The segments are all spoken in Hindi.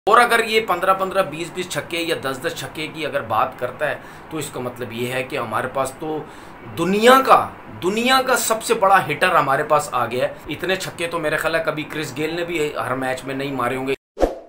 और अगर ये 15-15, 20-20 छक्के या 10-10 छक्के की अगर बात करता है तो इसका मतलब ये है कि हमारे पास तो दुनिया का सबसे बड़ा हिटर हमारे पास आ गया है। इतने छक्के तो मेरे ख्याल है कभी क्रिस गेल ने भी हर मैच में नहीं मारे होंगे।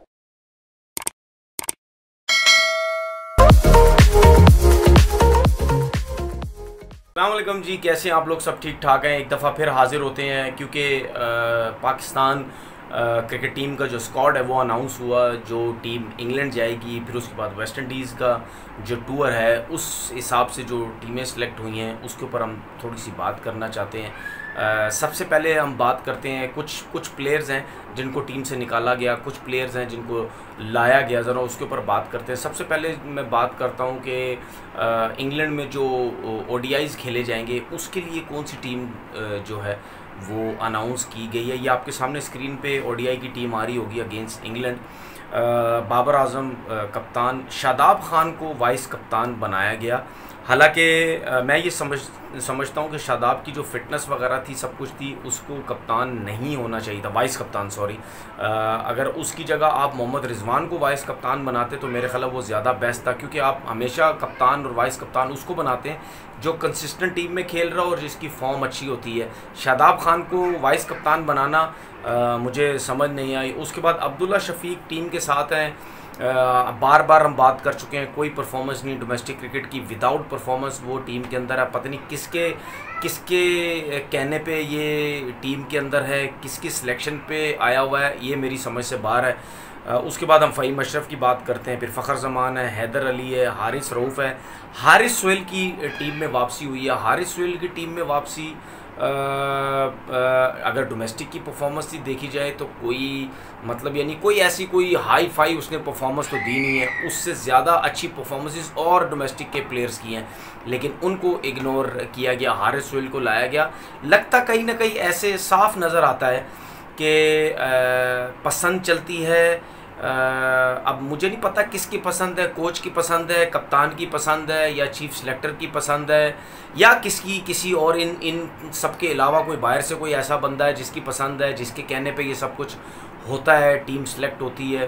अस्सलामुअलैकुम जी, कैसे हैं आप लोग? सब ठीक ठाक हैं। एक दफ़ा फिर हाज़िर होते हैं क्योंकि पाकिस्तान क्रिकेट टीम का जो स्क्वाड है वो अनाउंस हुआ। जो टीम इंग्लैंड जाएगी, फिर उसके बाद वेस्ट इंडीज़ का जो टूर है, उस हिसाब से जो टीमें सेलेक्ट हुई हैं उसके ऊपर हम थोड़ी सी बात करना चाहते हैं। सबसे पहले हम बात करते हैं कुछ प्लेयर्स हैं जिनको टीम से निकाला गया, कुछ प्लेयर्स हैं जिनको लाया गया। ज़रा उसके ऊपर बात करते हैं। सबसे पहले मैं बात करता हूं कि इंग्लैंड में जो ओडीआईज़ खेले जाएंगे उसके लिए कौन सी टीम जो है वो अनाउंस की गई है। ये आपके सामने स्क्रीन पे ओडीआई की टीम आ रही होगी अगेंस्ट इंग्लैंड। बाबर आजम कप्तान, शादाब खान को वाइस कप्तान बनाया गया। हालांकि मैं ये समझता हूँ कि शादाब की जो फिटनेस वगैरह थी, सब कुछ थी, उसको कप्तान नहीं होना चाहिए था, वाइस कप्तान सॉरी। अगर उसकी जगह आप मोहम्मद रिजवान को वाइस कप्तान बनाते तो मेरे ख्याल वो ज़्यादा बेस्ट था, क्योंकि आप हमेशा कप्तान और वाइस कप्तान उसको बनाते हैं जो कंसिस्टेंट टीम में खेल रहा हो और जिसकी फॉर्म अच्छी होती है। शादाब खान को वाइस कप्तान बनाना मुझे समझ नहीं आई। उसके बाद अब्दुल्ला शफीक टीम के साथ हैं। बार बार हम बात कर चुके हैं, कोई परफॉर्मेंस नहीं डोमेस्टिक क्रिकेट की, विदाउट परफॉर्मेंस वो टीम के अंदर है। पता नहीं किसके कहने पे ये टीम के अंदर है, किसकी सिलेक्शन पे आया हुआ है, ये मेरी समझ से बाहर है। उसके बाद हम फ़हीम अशरफ की बात करते हैं, फिर फ़खर जमान है, हैदर अली है, हारिस रऊफ़ है। हारिस सोहेल की टीम में वापसी हुई है। हारिस सोहेल की टीम में वापसी अगर डोमेस्टिक की परफॉर्मेंस देखी जाए तो कोई मतलब यानी कोई हाई फाई उसने परफॉर्मेंस तो दी नहीं है। उससे ज़्यादा अच्छी परफॉर्मेंसेस और डोमेस्टिक के प्लेयर्स की हैं, लेकिन उनको इग्नोर किया गया। हारिस सोहेल को लाया गया। लगता कहीं ना कहीं ऐसे साफ नज़र आता है कि पसंद चलती है। अब मुझे नहीं पता किसकी पसंद है, कोच की पसंद है, कप्तान की पसंद है, या चीफ सेलेक्टर की पसंद है, या किसी और इन सब के अलावा कोई बाहर से कोई ऐसा बंदा है जिसकी पसंद है, जिसके कहने पे ये सब कुछ होता है, टीम सेलेक्ट होती है।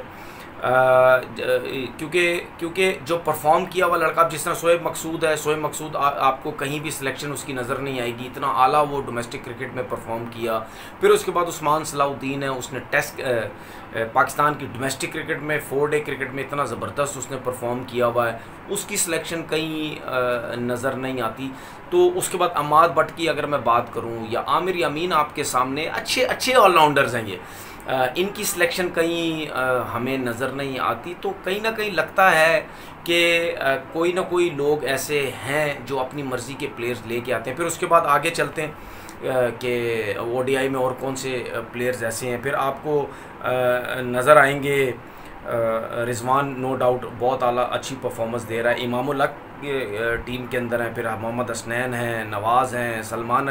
क्योंकि जो परफॉर्म किया हुआ लड़का, जिस तरह शोएब मकसूद है, शोएब मकसूद आपको कहीं भी सिलेक्शन उसकी नज़र नहीं आएगी, इतना आला वो डोमेस्टिक क्रिकेट में परफॉर्म किया। फिर उसके बाद उस्मान सलाउद्दीन है, उसने टेस्ट पाकिस्तान की डोमेस्टिक क्रिकेट में 4 डे क्रिकेट में इतना ज़बरदस्त उसने परफॉर्म किया हुआ है, उसकी सिलेक्शन कहीं नज़र नहीं आती। तो उसके बाद अमाद भट्ट की अगर मैं बात करूँ, या आमिर यामीन, आपके सामने अच्छे ऑलराउंडर्स हैं ये, इनकी सिलेक्शन कहीं हमें नज़र नहीं आती। तो कहीं ना कहीं लगता है कि कोई ना कोई लोग ऐसे हैं जो अपनी मर्ज़ी के प्लेयर्स लेके आते हैं। फिर उसके बाद आगे चलते हैं कि ओडीआई में और कौन से प्लेयर्स ऐसे हैं। फिर आपको नज़र आएंगे रिजवान, नो डाउट बहुत आला अच्छी परफॉर्मेंस दे रहा है। इमामुल हक टीम के अंदर हैं, फिर मोहम्मद हसनैन हैं, नवाज़ हैं, सलमान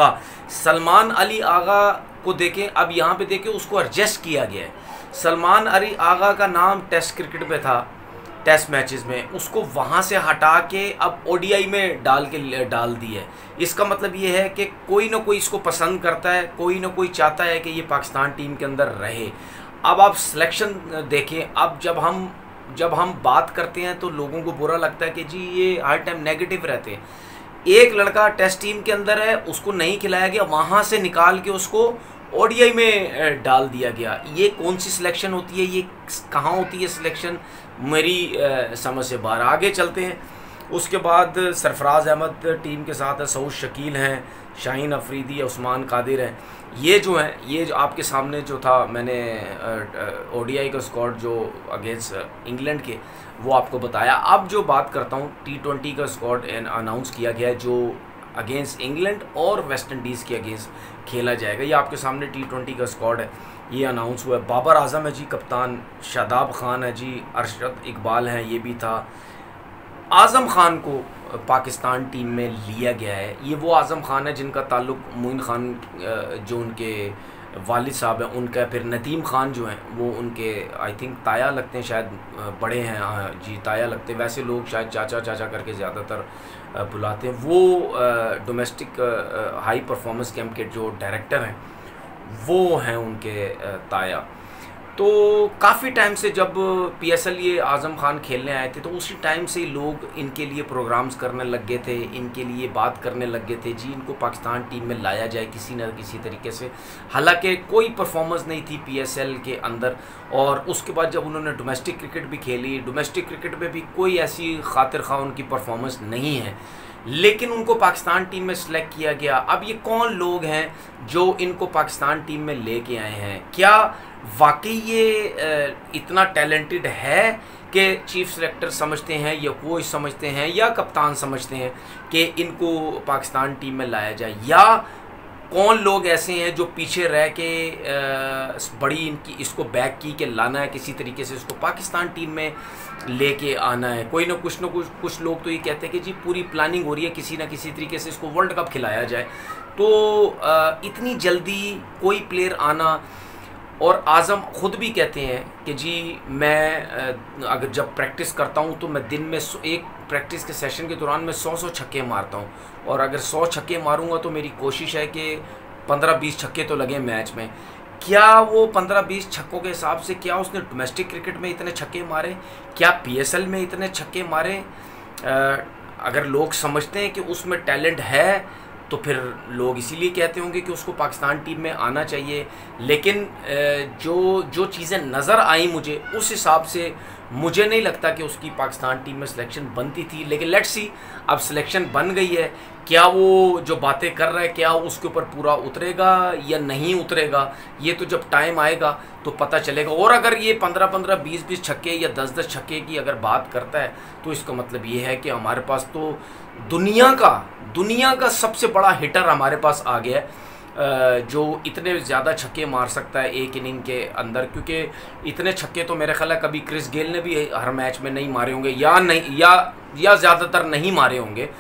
अली आगा को देखें, अब यहाँ पे देखें उसको एडजस्ट किया गया है। सलमान अली आगा का नाम टेस्ट क्रिकेट में था, टेस्ट मैचेस में, उसको वहाँ से हटा के अब ओडीआई में डाल दी है। इसका मतलब ये है कि कोई ना कोई इसको पसंद करता है, कोई ना कोई चाहता है कि ये पाकिस्तान टीम के अंदर रहे। अब आप सिलेक्शन देखें, अब जब हम बात करते हैं तो लोगों को बुरा लगता है कि जी ये हर टाइम नेगेटिव रहते हैं। एक लड़का टेस्ट टीम के अंदर है, उसको नहीं खिलाया गया, वहाँ से निकाल के उसको ओडीआई में डाल दिया गया। ये कौन सी सिलेक्शन होती है, ये कहाँ होती है सिलेक्शन, मेरी समझ से बाहर। आगे चलते हैं। उसके बाद सरफराज अहमद टीम के साथ है, सऊद शकील हैं, शाहीन अफरीदी है, उस्मान कादिर हैं। ये जो आपके सामने जो था, मैंने ओडीआई का स्क्वाड जो अगेंस्ट इंग्लैंड के, वो आपको बताया। अब जो बात करता हूँ, T20 का स्क्वाड अनाउंस किया गया है जो अगेंस्ट इंग्लैंड और वेस्ट इंडीज़ के अगेंस्ट खेला जाएगा। ये आपके सामने T20 का स्क्वाड है, ये अनाउंस हुआ है। बाबर आजम है जी कप्तान, शादाब खान है जी, अरशद इकबाल हैं, ये भी था। आज़म ख़ान को पाकिस्तान टीम में लिया गया है। ये वो आज़म ख़ान है जिनका ताल्लुक़ मोइन ख़ान जो उनके वालिद साहब हैं उनका, फिर नदीम ख़ान जो हैं वो उनके आई थिंक ताया लगते हैं, शायद बड़े हैं, हाँ जी ताया लगते हैं। वैसे लोग शायद चाचा करके ज़्यादातर बुलाते हैं। वो डोमेस्टिक हाई परफॉर्मेंस कैंप के जो डायरेक्टर हैं वो हैं उनके ताया। तो काफ़ी टाइम से जब पीएसएल ये आज़म खान खेलने आए थे तो उसी टाइम से लोग इनके लिए प्रोग्राम्स करने लग गए थे, इनके लिए बात करने लग गए थे जी इनको पाकिस्तान टीम में लाया जाए किसी न किसी तरीके से। हालांकि कोई परफॉर्मेंस नहीं थी पीएसएल के अंदर। और उसके बाद जब उन्होंने डोमेस्टिक क्रिकेट भी खेली, डोमेस्टिक क्रिकेट में भी कोई ऐसी खातिर खा उनकी परफॉर्मेंस नहीं है, लेकिन उनको पाकिस्तान टीम में सिलेक्ट किया गया। अब ये कौन लोग हैं जो इनको पाकिस्तान टीम में लेके आए हैं? क्या वाकई ये इतना टैलेंटेड है कि चीफ सेलेक्टर समझते हैं या कोच समझते हैं या कप्तान समझते हैं कि इनको पाकिस्तान टीम में लाया जाए, या कौन लोग ऐसे हैं जो पीछे रह के बड़ी इनकी इसको बैक की के लाना है किसी तरीके से, इसको पाकिस्तान टीम में लेके आना है? कोई ना कुछ लोग तो ये कहते हैं कि जी पूरी प्लानिंग हो रही है किसी ना किसी तरीके से इसको वर्ल्ड कप खिलाया जाए। तो इतनी जल्दी कोई प्लेयर आना, और आज़म ख़ुद भी कहते हैं कि जी मैं अगर जब प्रैक्टिस करता हूं तो मैं दिन में एक प्रैक्टिस के सेशन के दौरान मैं 100 छक्के मारता हूं, और अगर 100 छक्के मारूंगा तो मेरी कोशिश है कि 15-20 छक्के तो लगे मैच में। क्या वो 15-20 छक्कों के हिसाब से क्या उसने डोमेस्टिक क्रिकेट में इतने छक्के मारे? क्या पीएसएल में इतने छक्के मारे? अगर लोग समझते हैं कि उसमें टैलेंट है तो फिर लोग इसीलिए कहते होंगे कि उसको पाकिस्तान टीम में आना चाहिए। लेकिन जो चीज़ें नज़र आई मुझे, उस हिसाब से मुझे नहीं लगता कि उसकी पाकिस्तान टीम में सिलेक्शन बनती थी। लेकिन लेट्स सी, अब सिलेक्शन बन गई है, क्या वो जो बातें कर रहा है क्या उसके ऊपर पूरा उतरेगा या नहीं उतरेगा, ये तो जब टाइम आएगा तो पता चलेगा। और अगर ये 15-15, 20-20 छक्के या 10-10 छक्के की अगर बात करता है तो इसका मतलब ये है कि हमारे पास तो दुनिया का सबसे बड़ा हिटर हमारे पास आ गया है, जो इतने ज़्यादा छक्के मार सकता है एक इनिंग के अंदर। क्योंकि इतने छक्के तो मेरे ख्याल है कभी क्रिस गेल ने भी हर मैच में नहीं मारे होंगे, या ज़्यादातर नहीं मारे होंगे।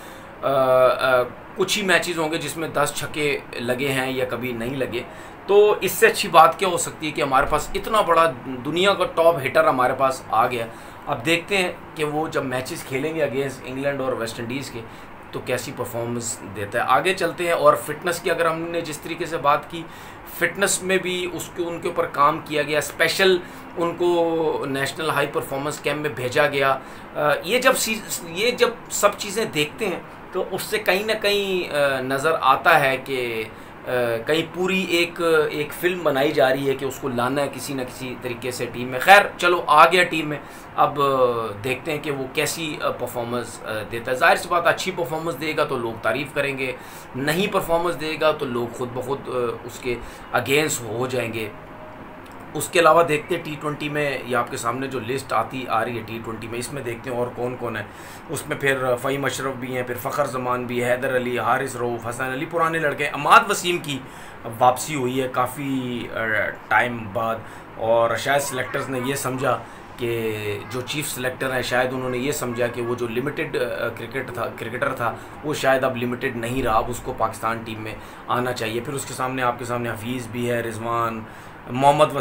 कुछ ही मैचेस होंगे जिसमें 10 छक्के लगे हैं या कभी नहीं लगे। तो इससे अच्छी बात क्या हो सकती है कि हमारे पास इतना बड़ा दुनिया का टॉप हिटर हमारे पास आ गया। अब देखते हैं कि वो जब मैचेस खेलेंगे अगेंस्ट इंग्लैंड और वेस्ट इंडीज़ के तो कैसी परफॉर्मेंस देता है। आगे चलते हैं। और फिटनेस की अगर हमने जिस तरीके से बात की, फिटनेस में भी उनके ऊपर काम किया गया, स्पेशल उनको नेशनल हाई परफॉर्मेंस कैंप में भेजा गया। ये जब सब चीज़ें देखते हैं तो उससे कहीं ना कहीं नज़र आता है कि कहीं पूरी एक फिल्म बनाई जा रही है कि उसको लाना है किसी न किसी तरीके से टीम में। खैर चलो आ गया टीम में, अब देखते हैं कि वो कैसी परफॉर्मेंस देता है। जाहिर सी बात, अच्छी परफॉर्मेंस देगा तो लोग तारीफ़ करेंगे, नहीं परफॉर्मेंस देगा तो लोग खुद ब खुद उसके अगेंस्ट हो जाएंगे। उसके अलावा देखते हैं T20 में, ये आपके सामने जो लिस्ट आ रही है T20 में, इसमें देखते हैं और कौन कौन है उसमें। फिर फ़हीम अशरफ भी हैं, फिर फ़खर जमान भी, हैदर अली, हारिस रऊफ़, हसन अली, पुराने लड़के। अमाद वसीम की वापसी हुई है काफ़ी टाइम बाद, और शायद सिलेक्टर्स ने ये समझा कि जो चीफ सेलेक्टर हैं शायद उन्होंने ये समझा कि वो जो लिमिटेड क्रिकेटर था वो शायद अब लिमिटेड नहीं रहा, अब उसको पाकिस्तान टीम में आना चाहिए। फिर उसके सामने आपके सामने हफीज़ भी है, रिजवान, मोहम्मद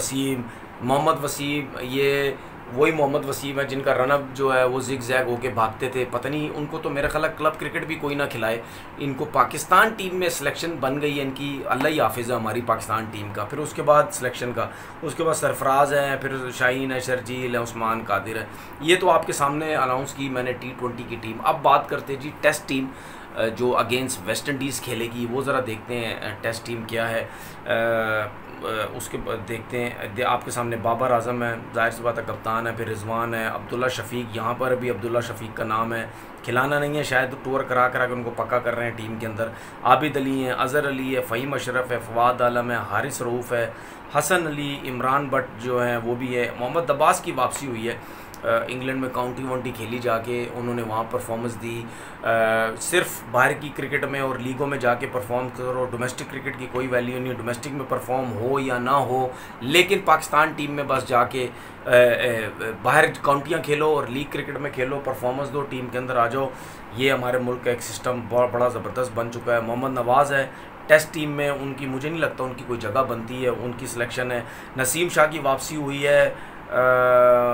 वसीम, ये वही मोहम्मद वसीम है जिनका रनअप जो है वो जिग जैग होके भागते थे। पता नहीं उनको तो मेरा ख्याल क्लब क्रिकेट भी कोई ना खिलाए, इनको पाकिस्तान टीम में सिलेक्शन बन गई है इनकी। अल्लाह ही हाफिज़ है हमारी पाकिस्तान टीम का। फिर उसके बाद सिलेक्शन का, उसके बाद सरफराज है, फिर शाहीन है, शर्जील है, उस्मान कादिर है। ये तो आपके सामने अनाउंस की मैंने T20 की टीम। अब बात करते हैं जी टेस्ट टीम जो अगेंस्ट वेस्ट इंडीज़ खेलेगी, वो ज़रा देखते हैं टेस्ट टीम क्या है। उसके बाद देखते हैं आपके सामने बाबर आजम है, जाहिर सी बात है कप्तान है, फिर रिजवान है, अब्दुल्ला शफीक, यहाँ पर भी अब्दुल्ला शफीक का नाम है, खिलाना नहीं है शायद, टूर करा के उनको पक्का कर रहे हैं टीम के अंदर। आबिद अली हैं, अज़हर अली है, फ़हीम अशरफ है, फवाद आलम है, हारिस रऊफ़ है, हसन अली, इमरान भट्ट जो है वो भी है। मोहम्मद अब्बास की वापसी हुई है, इंग्लैंड में काउंटी खेली जाके उन्होंने वहाँ परफॉर्मेंस दी। सिर्फ बाहर की क्रिकेट में और लीगों में जाके परफॉर्म करो, डोमेस्टिक क्रिकेट की कोई वैल्यू नहीं है, डोमेस्टिक में परफॉर्म हो या ना हो, लेकिन पाकिस्तान टीम में बस जाके बाहर काउंटियाँ खेलो और लीग क्रिकेट में खेलो, परफॉर्मेंस दो, टीम के अंदर आ जाओ। ये हमारे मुल्क का एक सिस्टम बहुत बड़ा ज़बरदस्त बन चुका है। मोहम्मद नवाज़ है टेस्ट टीम में, उनकी मुझे नहीं लगता उनकी कोई जगह बनती है, उनकी सिलेक्शन है। नसीम शाह की वापसी हुई है, पता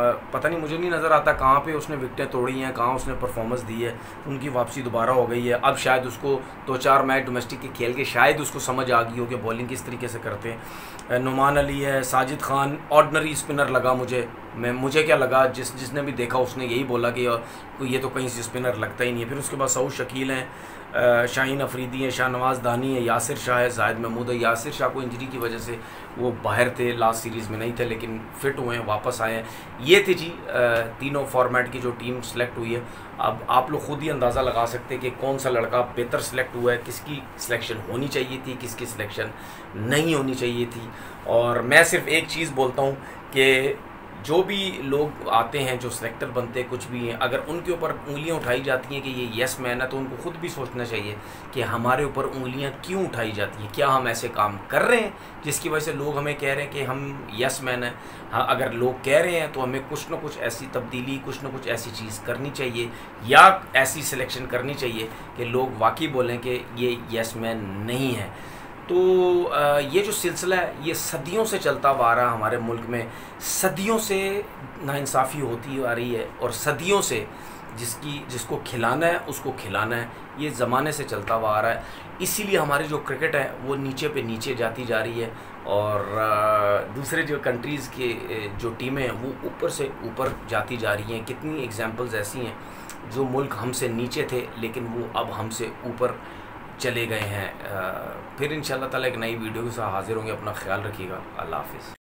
पता नहीं, मुझे नहीं नज़र आता कहाँ पे उसने विकेटें तोड़ी हैं, कहाँ उसने परफॉर्मेंस दी है। उनकी वापसी दोबारा हो गई है। अब शायद उसको 2-4 मैच डोमेस्टिक के खेल के शायद उसको समझ आ गई हो कि बॉलिंग किस तरीके से करते हैं। नुमान अली है, साजिद खान ऑर्डनरी स्पिनर लगा मुझे क्या लगा, जिसने भी देखा उसने यही बोला कि ये तो कहीं से स्पिनर लगता ही नहीं है। फिर उसके बाद सऊद शकील हैं, शाहीन अफरीदी है, शाहनवाज दानी है, यासिर शाह है, जाहिद महमूद है। यासिर शाह को इंजरी की वजह से वो बाहर थे, लास्ट सीरीज़ में नहीं थे, लेकिन फ़िट हुए हैं, वापस आए हैं। ये थी जी तीनों फॉर्मेट की जो टीम सेलेक्ट हुई है। अब आप लोग खुद ही अंदाज़ा लगा सकते हैं कि कौन सा लड़का बेहतर सेलेक्ट हुआ है, किसकी सिलेक्शन होनी चाहिए थी, किसकी सिलेक्शन नहीं होनी चाहिए थी। और मैं सिर्फ एक चीज़ बोलता हूँ कि जो भी लोग आते हैं, जो सेलेक्टर बनते हैं, कुछ भी हैं, अगर उनके ऊपर उंगलियां उठाई जाती हैं कि ये यस मैन है, तो उनको खुद भी सोचना चाहिए कि हमारे ऊपर उंगलियां क्यों उठाई जाती हैं। क्या हम ऐसे काम कर रहे हैं जिसकी वजह से लोग हमें कह रहे हैं कि हम यस मैन हैं? हाँ, अगर लोग कह रहे हैं तो हमें कुछ ना कुछ ऐसी तब्दीली, कुछ ना कुछ ऐसी चीज़ करनी चाहिए, या ऐसी सिलेक्शन करनी चाहिए कि लोग वाकई बोलें कि ये यस मैन नहीं है। तो ये जो सिलसिला है ये सदियों से चलता हुआ आ रहा है हमारे मुल्क में। सदियों से नाइंसाफ़ी होती आ रही है, और सदियों से जिसको खिलाना है उसको खिलाना है, ये ज़माने से चलता हुआ आ रहा है। इसीलिए हमारी जो क्रिकेट है वो नीचे पे नीचे जाती जा रही है, और दूसरे जो कंट्रीज़ के जो टीमें हैं वो ऊपर से ऊपर जाती जा रही हैं। कितनी एग्जांपल्स ऐसी हैं जो मुल्क हमसे नीचे थे लेकिन वो अब हमसे ऊपर चले गए हैं। फिर इंशाल्लाह ताला एक नई वीडियो के साथ हाज़िर होंगे। अपना ख्याल रखिएगा। अल्लाह हाफ़िज़।